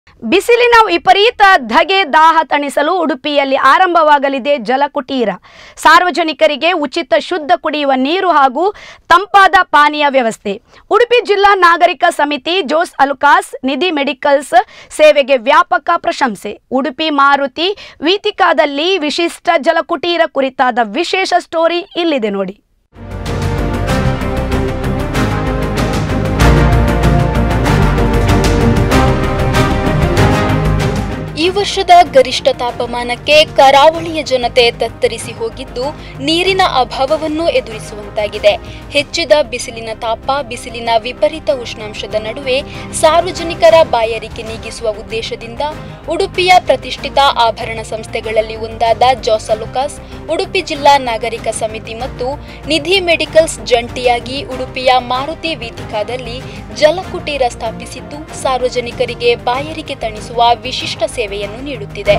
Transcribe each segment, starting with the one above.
ಬಿಸಿಲಿನ ವಿಪರೀತ ಧಗೆ ದಾಹ ತಣಿಸಲು ಉಡುಪಿಯಲ್ಲಿ ಆರಂಭವಾಗಲಿದೆ ಜಲಕುಟೀರ. ಸಾರ್ವಜನಿಕರಿಗೆ ಉಚಿತ ಶುದ್ಧ ಕುಡಿಯುವ ನೀರು ಹಾಗೂ ತಂಪಾದ ಪಾನೀಯ ವ್ಯವಸ್ಥೆ. ಉಡುಪಿ ಜಿಲ್ಲಾ ನಾಗರಿಕ ಸಮಿತಿ ಜೋಸ್ ಅಲುಕಾಸ್ ನಿಧಿ ಮೆಡಿಕಲ್ಸ್ ಸೇವೆಗೆ ವ್ಯಾಪಕ ಪ್ರಶಂಸೆ. ಉಡುಪಿ ಮಾರುತಿ ವೀತಿಕಾದಲ್ಲಿ ವಿಶಿಷ್ಟ ಜಲಕುಟೀರ ಕುರಿತಾದ ವಿಶೇಷ ಸ್ಟೋರಿ ಇಲ್ಲಿದೆ ನೋಡಿ. ಈ ವರ್ಷದ ಗರಿಷ್ಠ ತಾಪಮಾನಕ್ಕೆ ಕರಾವಳಿಯ ಜನತೆ ತತ್ತರಿಸಿ ಹೋಗಿದ್ದು ನೀರಿನ ಅಭಾವವನ್ನು ಎದುರಿಸುವಂತಾಗಿದೆ. ಹೆಚ್ಚಿದ ಬಿಸಿಲಿನ ತಾಪ, ಬಿಸಿಲಿನ ವಿಪರೀತ ಉಷ್ಣಾಂಶದ ನಡುವೆ ಸಾರ್ವಜನಿಕರ ಬಾಯಾರಿಕೆ ನೀಗಿಸುವ ಉದ್ದೇಶದಿಂದ ಉಡುಪಿಯ ಪ್ರತಿಷ್ಠಿತ ಆಭರಣ ಸಂಸ್ಥೆಗಳಲ್ಲಿ ಒಂದಾದ ಜೋಸ್ ಅಲುಕಾಸ್, ಉಡುಪಿ ಜಿಲ್ಲಾ ನಾಗರಿಕ ಸಮಿತಿ ಮತ್ತು ನಿಧಿ ಮೆಡಿಕಲ್ಸ್ ಜಂಟಿಯಾಗಿ ಉಡುಪಿಯ ಮಾರುತಿ ವೀತಿಕಾದಲ್ಲಿ ಜಲಕುಟೀರ ಸ್ಥಾಪಿಸಿದ್ದು ಸಾರ್ವಜನಿಕರಿಗೆ ಬಾಯಾರಿಕೆ ತಣಿಸುವ ವಿಶಿಷ್ಟ ಸೇವೆಯನ್ನು ನೀಡುತ್ತಿದೆ.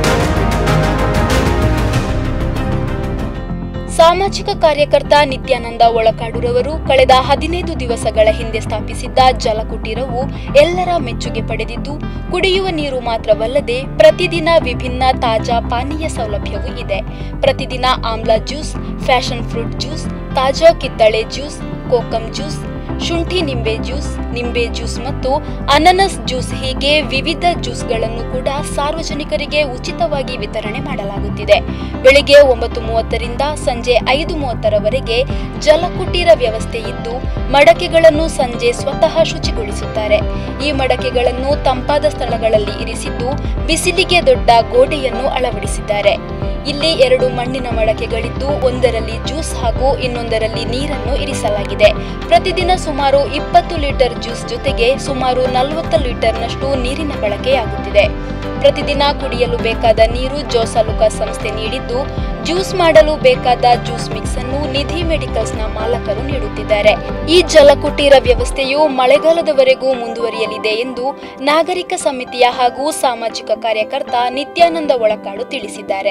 ಸಾಮಾಜಿಕ ಕಾರ್ಯಕರ್ತ ನಿತ್ಯಾನಂದ ಒಳಕಾಡುರವರು ಕಳೆದ 15 ದಿವಸಗಳ ಹಿಂದೆ ಸ್ಥಾಪಿಸಿದ್ದ ಜಲಕುಟೀರವು ಎಲ್ಲರ ಮೆಚ್ಚುಗೆ ಪಡೆದಿದ್ದು ಕುಡಿಯುವ ನೀರು ಮಾತ್ರವಲ್ಲದೆ ಪ್ರತಿದಿನ ವಿಭಿನ್ನ ತಾಜಾ ಪಾನೀಯ ಸೌಲಭ್ಯವೂ ಇದೆ. ಪ್ರತಿದಿನ ಆಮ್ಲ ಜ್ಯೂಸ್, ಫ್ಯಾಷನ್ ಫ್ರೂಟ್ ಜ್ಯೂಸ್, ತಾಜಾ ಕಿತ್ತಳೆ ಜ್ಯೂಸ್, ಕೋಕಂ ಜ್ಯೂಸ್, ಶುಂಠಿ ನಿಂಬೆ ಜ್ಯೂಸ್ ಮತ್ತು ಅನಾನಸ್ ಜ್ಯೂಸ್ ಹೀಗೆ ವಿವಿಧ ಜ್ಯೂಸ್ಗಳನ್ನು ಕೂಡ ಸಾರ್ವಜನಿಕರಿಗೆ ಉಚಿತವಾಗಿ ವಿತರಣೆ ಮಾಡಲಾಗುತ್ತಿದೆ. ಬೆಳಿಗ್ಗೆ 9:30 ರಿಂದ ಸಂಜೆ 5:30 ಜಲಕುಟೀರ ವ್ಯವಸ್ಥೆ ಇದ್ದು ಮಡಕೆಗಳನ್ನು ಸಂಜೆ ಸ್ವತಃ ಶುಚಿಗೊಳಿಸುತ್ತಾರೆ. ಈ ಮಡಕೆಗಳನ್ನು ತಂಪಾದ ಸ್ಥಳಗಳಲ್ಲಿ ಇರಿಸಿದ್ದು ಬಿಸಿಲಿಗೆ ದೊಡ್ಡ ಗೋಡೆಯನ್ನು ಅಳವಡಿಸಿದ್ದಾರೆ. ಇಲ್ಲಿ 2 ಮಣ್ಣಿನ ಮಡಕೆಗಳಿದ್ದು ಒಂದರಲ್ಲಿ ಜ್ಯೂಸ್ ಹಾಗೂ ಇನ್ನೊಂದರಲ್ಲಿ ನೀರನ್ನು ಇರಿಸಲಾಗಿದೆ. ಪ್ರತಿದಿನ ಸುಮಾರು 20 ಲೀಟರ್ ಜ್ಯೂಸ್ ಜೊತೆಗೆ ಸುಮಾರು 40 ಲೀಟರ್ನಷ್ಟು ನೀರಿನ ಬಳಕೆಯಾಗುತ್ತಿದೆ. ಪ್ರತಿದಿನ ಕುಡಿಯಲು ಬೇಕಾದ ನೀರು ಜೋಸ್ ಅಲುಕಾಸ್ ಸಂಸ್ಥೆ ನೀಡಿದ್ದು ಜ್ಯೂಸ್ ಮಾಡಲು ಬೇಕಾದ ಜ್ಯೂಸ್ ಮಿಕ್ಸ್ ಅನ್ನು ನಿಧಿ ಮೆಡಿಕಲ್ಸ್ನ ಮಾಲಕರು ನೀಡುತ್ತಿದ್ದಾರೆ. ಈ ಜಲಕುಟೀರ ವ್ಯವಸ್ಥೆಯು ಮಳೆಗಾಲದವರೆಗೂ ಮುಂದುವರಿಯಲಿದೆ ಎಂದು ನಾಗರಿಕ ಸಮಿತಿಯ ಹಾಗೂ ಸಾಮಾಜಿಕ ಕಾರ್ಯಕರ್ತ ನಿತ್ಯಾನಂದ ಒಳಕಾಡು ತಿಳಿಸಿದ್ದಾರೆ.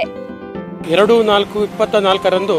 2/4/24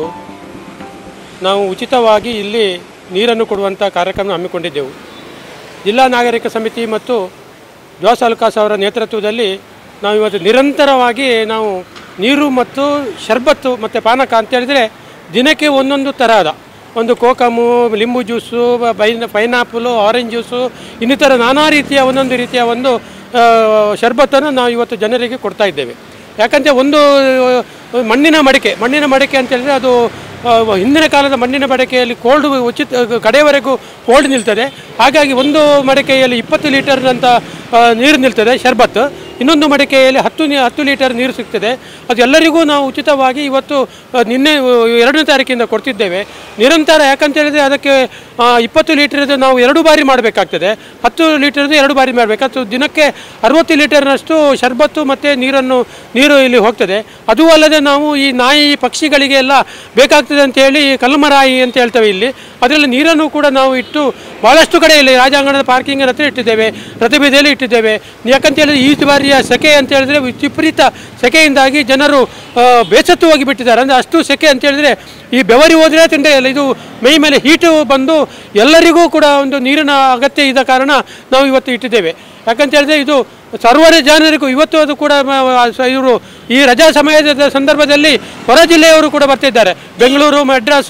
ನಾವು ಉಚಿತವಾಗಿ ಇಲ್ಲಿ ನೀರನ್ನು ಕೊಡುವಂಥ ಕಾರ್ಯಕ್ರಮ ಹಮ್ಮಿಕೊಂಡಿದ್ದೆವು. ಜಿಲ್ಲಾ ನಾಗರಿಕ ಸಮಿತಿ ಮತ್ತು ಜೋಸ್ ಅಲುಕಾಸ್ ಅವರ ನೇತೃತ್ವದಲ್ಲಿ ನಾವು ಇವತ್ತು ನಿರಂತರವಾಗಿ ನಾವು ನೀರು ಮತ್ತು ಶರ್ಬತ್ತು ಮತ್ತು ಪಾನಕ ಅಂತೇಳಿದರೆ ದಿನಕ್ಕೆ ಒಂದೊಂದು ತರಹದ ಒಂದು ಕೋಕಮು, ಲಿಂಬು ಜ್ಯೂಸು, ಪೈನಾಪಲು, ಆರೆಂಜ್ ಜ್ಯೂಸು, ಇನ್ನಿತರ ನಾನಾ ರೀತಿಯ ಒಂದೊಂದು ರೀತಿಯ ಒಂದು ಶರ್ಬತ್ತನ್ನು ನಾವು ಇವತ್ತು ಜನರಿಗೆ ಕೊಡ್ತಾ ಇದ್ದೇವೆ. ಯಾಕಂದರೆ ಒಂದು ಮಣ್ಣಿನ ಮಡಿಕೆ ಅಂತೇಳಿದರೆ ಅದು ಹಿಂದಿನ ಕಾಲದ ಮಣ್ಣಿನ ಮಡಿಕೆಯಲ್ಲಿ ಕೋಲ್ಡ್ ಉಚಿತ ಕಡೆಯವರೆಗೂ ಕೋಲ್ಡ್ ನಿಲ್ತದೆ. ಹಾಗಾಗಿ ಒಂದು ಮಡಿಕೆಯಲ್ಲಿ 20 ಲೀಟರ್ ಅಂತ ನೀರು ನಿಲ್ತದೆ ಶರ್ಬತ್ತು, ಇನ್ನೊಂದು ಮಡಿಕೆಯಲ್ಲಿ 10 ಲೀಟರ್ ನೀರು ಸಿಗ್ತದೆ. ಅದು ಎಲ್ಲರಿಗೂ ನಾವು ಉಚಿತವಾಗಿ ಇವತ್ತು ನಿನ್ನೆ 2ನೇ ತಾರೀಕಿಂದ ಕೊಡ್ತಿದ್ದೇವೆ ನಿರಂತರ. ಯಾಕಂತೇಳಿದರೆ ಅದಕ್ಕೆ 20 ಲೀಟರ್ದು ನಾವು 2 ಬಾರಿ ಮಾಡಬೇಕಾಗ್ತದೆ, 10 ಲೀಟರ್ದು 2 ಬಾರಿ ಮಾಡಬೇಕಾಗ್ತದೆ. ದಿನಕ್ಕೆ 60 ಲೀಟರ್ನಷ್ಟು ಶರ್ಬತ್ತು ಮತ್ತು ನೀರು ಇಲ್ಲಿ ಹೋಗ್ತದೆ. ಅದೂ ಅಲ್ಲದೆ ನಾವು ಈ ನಾಯಿ ಪಕ್ಷಿಗಳಿಗೆ ಎಲ್ಲ ಬೇಕಾಗ್ತದೆ ಅಂತೇಳಿ ಕಲ್ಮರಾಯಿ ಅಂತ ಹೇಳ್ತೇವೆ ಇಲ್ಲಿ, ಅದರಲ್ಲಿ ನೀರನ್ನು ಕೂಡ ನಾವು ಇಟ್ಟು ಭಾಳಷ್ಟು ಕಡೆಯಲ್ಲಿ ರಾಜಾಂಗಣದ ಪಾರ್ಕಿಂಗ್ ಹತ್ರ ಇಟ್ಟಿದ್ದೇವೆ, ರಥಬೀದಿಯಲ್ಲಿ ಇಟ್ಟಿದ್ದೇವೆ. ಯಾಕಂತೇಳಿದ್ರೆ ಈ ಬಾರಿಯ ಸೆಕೆ ಅಂತ ಹೇಳಿದ್ರೆ ವಿಪರೀತ ಸೆಕೆಯಿಂದಾಗಿ ಜನರು ಬೇಸತ್ತು ಹೋಗಿಬಿಟ್ಟಿದ್ದಾರೆ. ಅಂದರೆ ಅಷ್ಟು ಸೆಕೆ ಅಂತೇಳಿದರೆ ಈ ಬೆವರಿ ಹೋದರೆ ತಿಂಡೆ ಇಲ್ಲ, ಇದು ಮೈ ಮೇಲೆ ಹೀಟು ಬಂದು ಎಲ್ಲರಿಗೂ ಕೂಡ ಒಂದು ನೀರಿನ ಅಗತ್ಯ ಇದ್ದ ಕಾರಣ ನಾವು ಇವತ್ತು ಇಟ್ಟಿದ್ದೇವೆ. ಯಾಕಂತೇಳಿದ್ರೆ ಇದು ಸರ್ವರ ಜನರಿಗೂ ಇವತ್ತು ಅದು ಕೂಡ ಇವರು ಈ ರಜಾ ಸಮಯದ ಸಂದರ್ಭದಲ್ಲಿ ಹೊರ ಜಿಲ್ಲೆಯವರು ಕೂಡ ಬರ್ತಿದ್ದಾರೆ. ಬೆಂಗಳೂರು, ಮಡ್ರಾಸು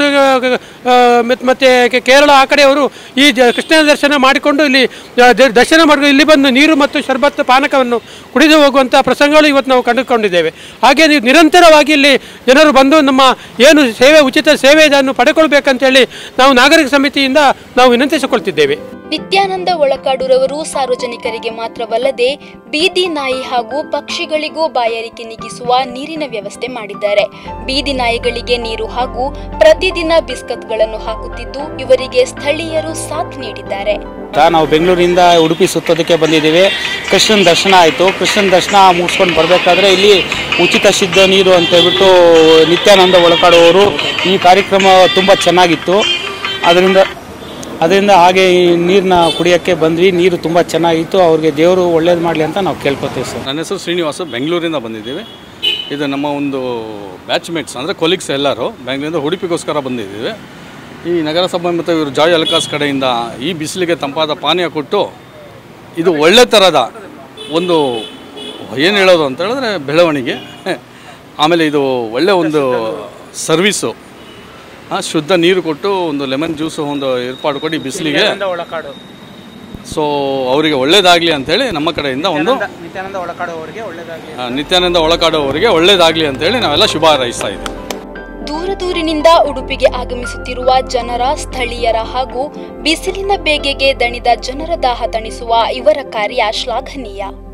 ಮತ್ತು ಕೇರಳ ಆ ಕಡೆಯವರು ಈ ಕೃಷ್ಣ ದರ್ಶನ ಮಾಡಿಕೊಂಡು ಇಲ್ಲಿ ದರ್ಶನ ಮಾಡಿಕೊಂಡು ಇಲ್ಲಿ ಬಂದು ನೀರು ಮತ್ತು ಶರ್ಬತ್ತು ಪಾನಕವನ್ನು ಕುಡಿದು ಹೋಗುವಂಥ ಪ್ರಸಂಗಗಳು ಇವತ್ತು ನಾವು ಕಂಡುಕೊಂಡಿದ್ದೇವೆ. ಹಾಗೆ ನೀವು ನಿರಂತರವಾಗಿ ಇಲ್ಲಿ ಜನರು ಬಂದು ನಮ್ಮ ಏನು ಉಚಿತ ಸೇವೆ ಇದನ್ನು ಪಡೆದುಕೊಳ್ಬೇಕಂತೇಳಿ ನಾವು ನಾಗರಿಕ ಸಮಿತಿಯಿಂದ ನಾವು ವಿನಂತಿಸಿಕೊಳ್ತಿದ್ದೇವೆ. ನಿತ್ಯಾನಂದ ಒಳಕಾಡುರವರು ಸಾರ್ವಜನಿಕರಿಗೆ ಮಾತ್ರವಲ್ಲದೆ ಬೀದಿ ನಾಯಿ ಹಾಗೂ ಪಕ್ಷಿಗಳಿಗೂ ಬಾಯಾರಿಕೆ ನೀಗಿಸುವ ನೀರಿನ ವ್ಯವಸ್ಥೆ ಮಾಡಿದ್ದಾರೆ. ಬೀದಿ ನಾಯಿಗಳಿಗೆ ನೀರು ಹಾಗೂ ಪ್ರತಿದಿನ ಬಿಸ್ಕತ್ಗಳನ್ನು ಹಾಕುತ್ತಿದ್ದು ಇವರಿಗೆ ಸ್ಥಳೀಯರು ಸಾಥ್ ನೀಡಿದ್ದಾರೆ. ನಾವು ಬೆಂಗಳೂರಿನಿಂದ ಉಡುಪಿ ಸುತ್ತೋದಕ್ಕೆ ಬಂದಿದ್ದೀವಿ. ಕೃಷ್ಣನ ದರ್ಶನ ಆಯಿತು. ಕೃಷ್ಣನ ದರ್ಶನ ಮುಗಿಸ್ಕೊಂಡು ಬರಬೇಕಾದ್ರೆ ಇಲ್ಲಿ ಉಚಿತ ಶುದ್ಧ ನೀರು ಅಂತ ಹೇಳ್ಬಿಟ್ಟು ನಿತ್ಯಾನಂದ ಒಳಕಾಡುವವರು ಈ ಕಾರ್ಯಕ್ರಮ ತುಂಬ ಚೆನ್ನಾಗಿತ್ತು. ಅದರಿಂದ ಹಾಗೆ ಈ ನೀರನ್ನ ಕುಡಿಯೋಕ್ಕೆ ಬಂದ್ವಿ. ನೀರು ತುಂಬ ಚೆನ್ನಾಗಿತ್ತು. ಅವ್ರಿಗೆ ದೇವರು ಒಳ್ಳೇದು ಮಾಡಲಿ ಅಂತ ನಾವು ಕೇಳ್ಕೊತೀವಿ ಸರ್. ನನ್ನ ಹೆಸರು ಶ್ರೀನಿವಾಸ, ಬೆಂಗಳೂರಿಂದ ಬಂದಿದ್ದೀವಿ. ಇದು ನಮ್ಮ ಒಂದು ಬ್ಯಾಚ್ಮೇಟ್ಸ್ ಅಂದರೆ ಕೊಲೀಗ್ಸ್ ಎಲ್ಲರೂ ಬೆಂಗಳೂರಿಂದ ಉಡುಪಿಗೋಸ್ಕರ ಬಂದಿದ್ದೀವಿ. ಈ ನಗರಸಭೆ ಮತ್ತು ಇವರು ಜಾಯ್ ಅಲುಕಾಸ್ ಕಡೆಯಿಂದ ಈ ಬಿಸಿಲಿಗೆ ತಂಪಾದ ಪಾನೀಯ ಕೊಟ್ಟು ಇದು ಒಳ್ಳೆ ಥರದ ಒಂದು ಏನು ಹೇಳೋದು ಅಂತ ಹೇಳಿದ್ರೆ ಬೆಳವಣಿಗೆ, ಆಮೇಲೆ ಇದು ಒಳ್ಳೆಯ ಒಂದು ಸರ್ವಿಸು, ಶುದ್ಧ ನೀರು ಕೊಟ್ಟು ಒಂದು ಲೆಮನ್ ಜ್ಯೂಸು ಒಂದು ಏರ್ಪಾಡು ಕೊಡಿ ಬಿಸಿಲಿಗೆ. ಸೊ ಅವರಿಗೆ ಒಳ್ಳೇದಾಗಲಿ ಅಂಥೇಳಿ ನಮ್ಮ ಕಡೆಯಿಂದ ಒಂದು ನಿತ್ಯಾನಂದ ಒಳಕಾಡು ಅವರಿಗೆ ಒಳ್ಳೇದಾಗಲಿ ಅಂಥೇಳಿ ನಾವೆಲ್ಲ ಶುಭ ಹಾರೈಸ್ತಾ ಇದ್ದೀವಿ. ದೂರದೂರಿನಿಂದ ಉಡುಪಿಗೆ ಆಗಮಿಸುತ್ತಿರುವ ಜನರ, ಸ್ಥಳೀಯರ ಹಾಗೂ ಬಿಸಿಲಿನ ಬೇಗೆಗೆ ದಣಿದ ಜನರ ದಾಹ ತಣಿಸುವ ಇವರ ಕಾರ್ಯ ಶ್ಲಾಘನೀಯ.